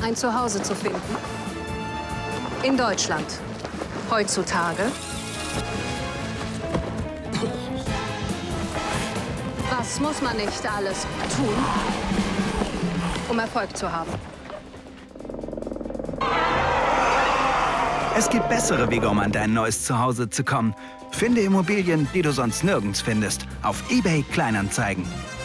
ein Zuhause zu finden? In Deutschland. Heutzutage. Was muss man nicht alles tun, um Erfolg zu haben? Es gibt bessere Wege, um an dein neues Zuhause zu kommen. Finde Immobilien, die du sonst nirgends findest, auf eBay Kleinanzeigen.